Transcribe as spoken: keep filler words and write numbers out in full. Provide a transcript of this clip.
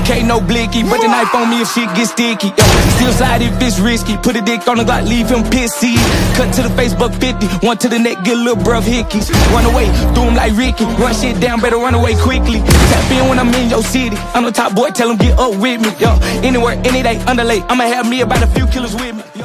K, no blicky, but the knife on me if shit gets sticky. Yo, still slide if it's risky. Put a dick on the Glock, leave him pissy. Cut to the face, buck fifty. One to the neck, get a little bruv hickeys. Run away, do him like Ricky. Run shit down, better run away quickly. Tap in when I'm in your city. I'm the top boy, tell him get up with me. Yo, anywhere, any day, underlay. I'ma have me about a few killers with me.